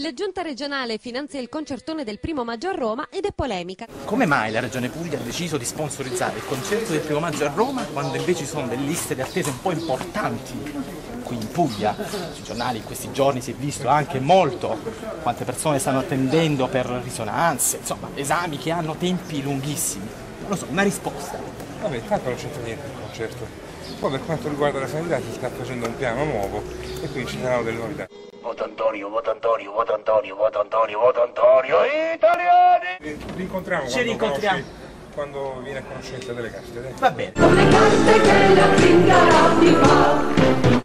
La giunta regionale finanzia il concertone del 1° maggio a Roma ed è polemica. Come mai la Regione Puglia ha deciso di sponsorizzare il concerto del 1° maggio a Roma quando invece ci sono delle liste di attesa un po' importanti qui in Puglia? Sui giornali in questi giorni si è visto anche molto quante persone stanno attendendo per risonanze, insomma esami che hanno tempi lunghissimi. Non lo so, una risposta. Vabbè, intanto non c'entra niente il concerto. Poi per quanto riguarda la sanità si sta facendo un piano nuovo e quindi ci saranno delle novità. Vota Antonio, vota Antonio, vota Antonio, vota Antonio, vota Antonio, italiani! Rincontriamo Ci rincontriamo quando viene a conoscenza delle carte. Dai. Va bene. Con le carte che la zingara ti fa.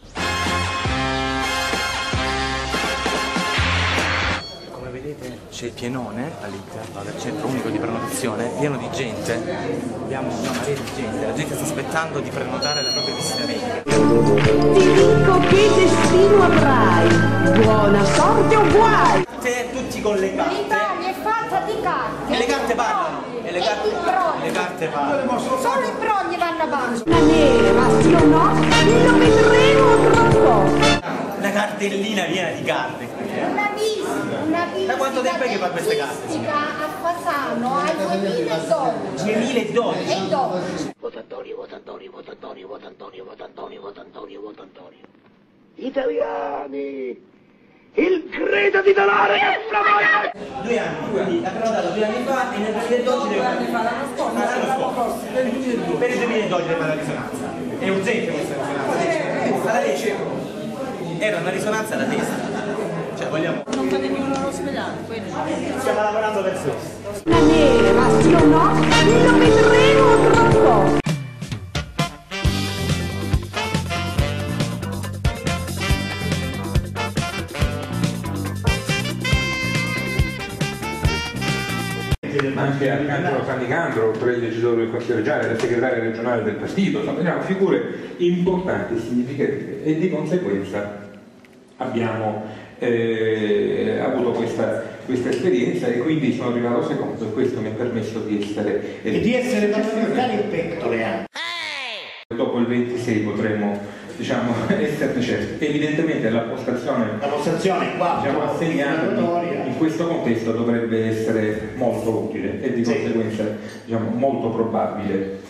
Come vedete c'è il pienone all'interno del centro unico di prenotazione, pieno di gente. Abbiamo una marea di gente, la gente sta aspettando di prenotare la propria visita medica. Ti dico che destino avrai, buona sorte o guai. Tutti con le carte. L'Italia è fatta di carte. E le carte parlano. E le carte parlano. Solo i brogli vanno avanti. La nera, sì o no? Lo vedremo tra poco. La cartellina piena di carte. Una visita Da quanto tempo è che fa queste carte? a Fasano al 2012. 2012. E 12. Vota Antonio, vota Antonio, vota Antonio, vota Antonio, vota Antonio, vota Antonio, vota Antonio. Italiani! Il credo di dolore che flamore! 2 anni, quindi ha prenotato 2 anni fa e nel 2012 deve fare l'anno scorso. Per il 2012 deve fare la risonanza. È urgente questa risonanza. Alla legge era una risonanza alla testa. Cioè vogliamo. Non fate più l'ospedale, quindi. Stiamo lavorando per questo. La nera, sì o no? Lo vedremo tra poco. Ma anche Arcangelo Sannicandro, oltre il legislatore del Consiglio regionale, la segretaria regionale del partito, insomma, diciamo, figure importanti e significative e di conseguenza abbiamo avuto questa esperienza e quindi sono arrivato secondo e questo mi ha permesso di essere parlamentari e pettole anche. Dopo il 26 potremo esserne certi. Evidentemente la postazione qua assegnata in questo contesto dovrebbe essere molto utile e di conseguenza molto probabile.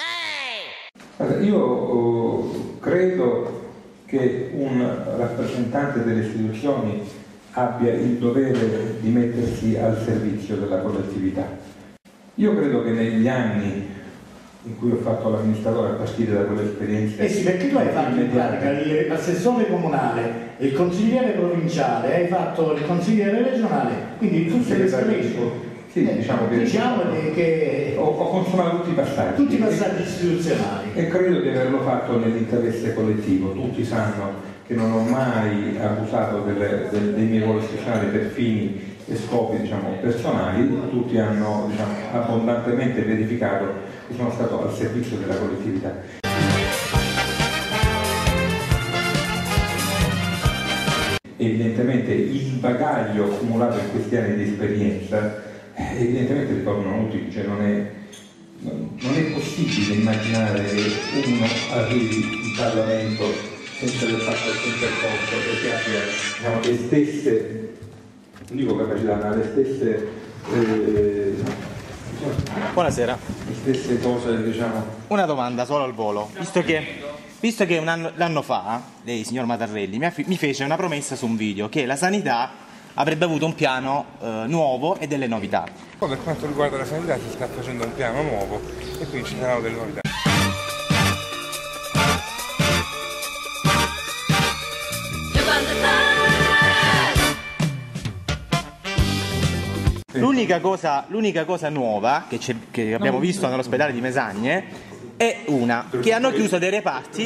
Io credo che un rappresentante delle istituzioni abbia il dovere di mettersi al servizio della collettività. Io credo che negli anni in cui ho fatto l'amministratore a partire da quell'esperienza. Sì, perché tu hai fatto in pratica l'assessore comunale, il consigliere provinciale, hai fatto il consigliere regionale, quindi tu sei l'esperto. Sì, diciamo che ho consumato tutti i passaggi. Tutti i passaggi istituzionali. E credo di averlo fatto nell'interesse collettivo. Tutti sanno che non ho mai abusato dei miei ruoli speciali per fini e scopi personali. Tutti hanno abbondantemente verificato che sono stato al servizio della collettività. Evidentemente il bagaglio accumulato in questi anni di esperienza evidentemente ritornano utili, cioè non è possibile immaginare che uno arrivi in Parlamento senza aver fatto alcun percorso perché abbia le stesse, non dico capacità, ma le stesse Buonasera. le stesse cose Una domanda solo al volo. Visto che l'anno fa lei, signor Matarrelli, mi fece una promessa su un video che la sanità avrebbe avuto un piano nuovo e delle novità. Poi per quanto riguarda la sanità si sta facendo un piano nuovo e quindi ci saranno delle novità. L'unica cosa nuova che abbiamo visto nell'ospedale di Mesagne è che hanno chiuso dei reparti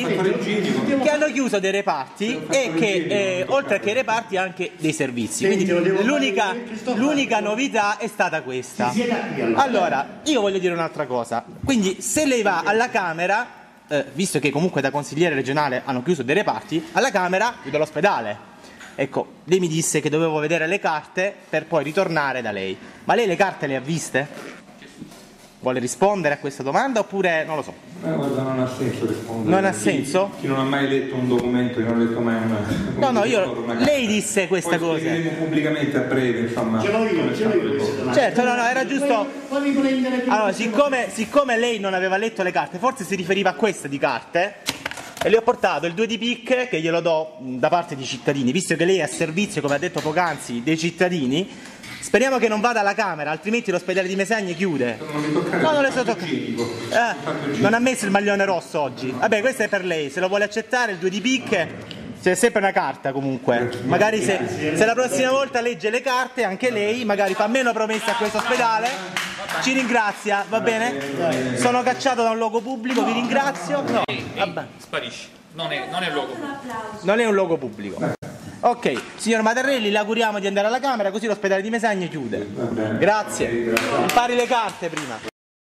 e che oltre che reparti anche dei servizi. Quindi l'unica novità è stata questa. Allora, io voglio dire un'altra cosa. Quindi se lei va alla Camera, visto che comunque da consigliere regionale hanno chiuso dei reparti, alla Camera chiude l'ospedale. Ecco, lei mi disse che dovevo vedere le carte per poi ritornare da lei. Ma lei le carte le ha viste? Vuole rispondere a questa domanda oppure non lo so? Guarda, non ha senso rispondere. Non ha senso? Chi non ha mai letto un documento, io non ho letto mai una... lei disse questa cosa. Poi spiegheremo pubblicamente a breve, insomma. Ce l'ho io questa domanda. Certo, no, era giusto. Fammi prendere più. Allora, siccome lei non aveva letto le carte, forse si riferiva a queste di carte, e le ho portato il 2 di picche che glielo do da parte dei cittadini, visto che lei è a servizio, come ha detto poc'anzi, dei cittadini. Speriamo che non vada alla Camera, altrimenti l'ospedale di Mesagne chiude. No, non le sto toccando. Non ha messo il maglione rosso oggi. Vabbè, questo è per lei, se lo vuole accettare, il 2 di picche, c'è sempre una carta comunque. Magari se la prossima volta legge le carte, anche lei, magari fa meno promesse a questo ospedale, ci ringrazia, va bene? Sono cacciato da un luogo pubblico, vi ringrazio. No, vabbè. Sparisci, non è un luogo pubblico. Non è un luogo pubblico. Ok, signor Matarelli, le auguriamo di andare alla Camera, così l'ospedale di Mesagne chiude. Grazie. Impari le carte prima.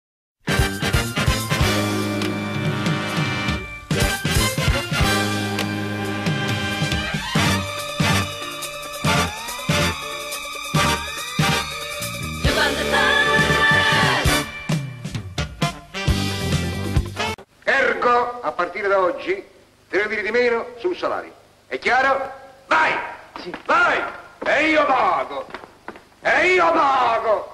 Ergo, a partire da oggi, 3 lire di meno sul salario. È chiaro? Vai! Sì. Vai! E io pago!